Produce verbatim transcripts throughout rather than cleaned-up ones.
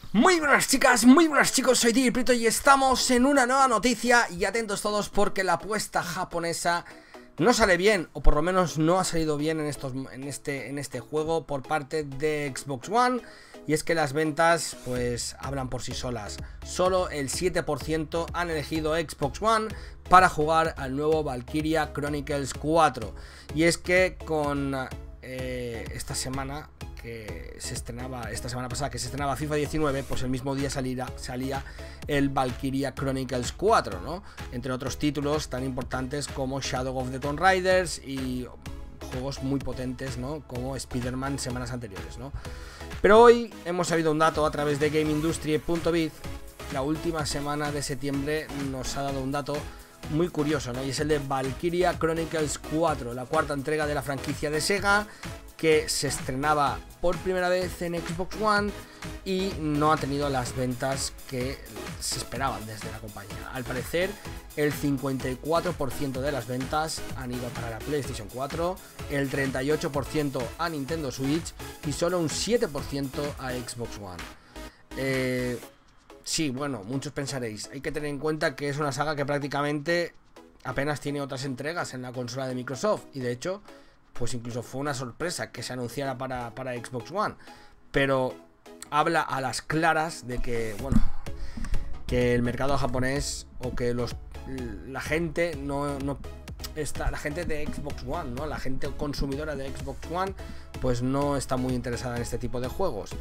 Muy buenas chicas, muy buenas chicos, soy Digiprito y estamos en una nueva noticia. Y atentos todos porque la apuesta japonesa no sale bien, o por lo menos no ha salido bien en, estos, en, este, en este juego por parte de Xbox One. Y es que las ventas pues hablan por sí solas. Solo el siete por ciento han elegido Xbox One para jugar al nuevo Valkyria Chronicles cuatro. Y es que con eh, esta semana que se estrenaba, esta semana pasada que se estrenaba FIFA diecinueve, pues el mismo día salía, salía el Valkyria Chronicles cuatro, ¿no? Entre otros títulos tan importantes como Shadow of the Tomb Raiders y juegos muy potentes, ¿no? Como Spider-Man semanas anteriores, ¿no? Pero hoy hemos sabido un dato a través de GameIndustry punto biz. La última semana de septiembre nos ha dado un dato muy curioso, ¿no? Y es el de Valkyria Chronicles cuatro, la cuarta entrega de la franquicia de Sega, que se estrenaba por primera vez en Xbox One y no ha tenido las ventas que se esperaban desde la compañía. Al parecer, el cincuenta y cuatro por ciento de las ventas han ido para la PlayStation cuatro, el treinta y ocho por ciento a Nintendo Switch y solo un siete por ciento a Xbox One. Eh, sí, bueno, muchos pensaréis, hay que tener en cuenta que es una saga que prácticamente apenas tiene otras entregas en la consola de Microsoft, y de hecho pues incluso fue una sorpresa que se anunciara para, para Xbox One, pero habla a las claras de que, bueno, que el mercado japonés o que los la gente no, no está, la gente de Xbox One, ¿no? La gente consumidora de Xbox One, pues no está muy interesada en este tipo de juegos.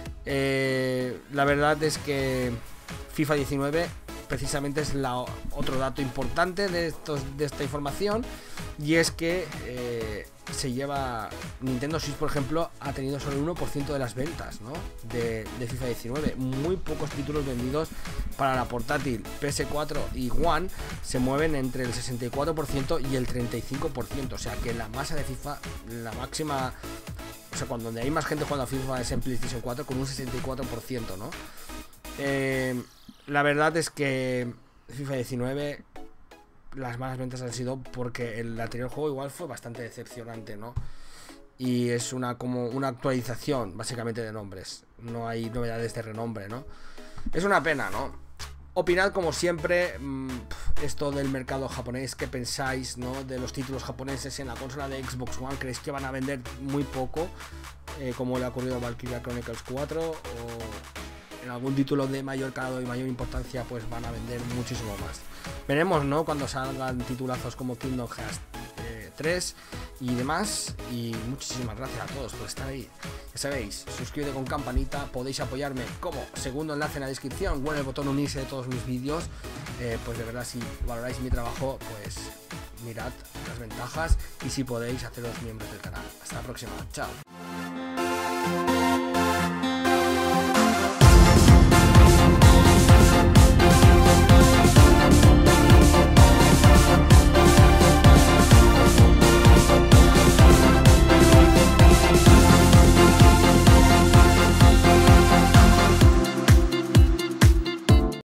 Eh, la verdad es que FIFA diecinueve precisamente es la, otro dato importante de, estos, de esta información, y es que eh, se lleva Nintendo Switch, por ejemplo, ha tenido solo el uno por ciento de las ventas, ¿no? de, de FIFA diecinueve. Muy pocos títulos vendidos para la portátil. P S cuatro y One se mueven entre el sesenta y cuatro por ciento y el treinta y cinco por ciento, o sea que la masa de FIFA, la máxima, o sea, cuando donde hay más gente jugando a FIFA es en PlayStation cuatro, con un sesenta y cuatro por ciento, ¿no? Eh, la verdad es que FIFA diecinueve, las malas ventas han sido porque el anterior juego igual fue bastante decepcionante, ¿no? Y es una como una actualización básicamente de nombres, no hay novedades de renombre, ¿no? Es una pena, ¿no? Opinad como siempre mmm, esto del mercado japonés, ¿qué pensáis, ¿no? De los títulos japoneses en la consola de Xbox One. ¿Creéis que van a vender muy poco, eh, como le ha ocurrido a Valkyria Chronicles cuatro, o en algún título de mayor calado y mayor importancia pues van a vender muchísimo más? Veremos, ¿no? Cuando salgan titulazos como Kingdom Hearts eh, tres y demás. Y muchísimas gracias a todos por estar ahí. Ya sabéis, suscríbete con campanita, podéis apoyarme como segundo enlace en la descripción o en el botón unirse de todos mis vídeos. Eh, pues de verdad, si valoráis mi trabajo, pues mirad las ventajas, y si podéis, haceros miembros del canal. Hasta la próxima, chao.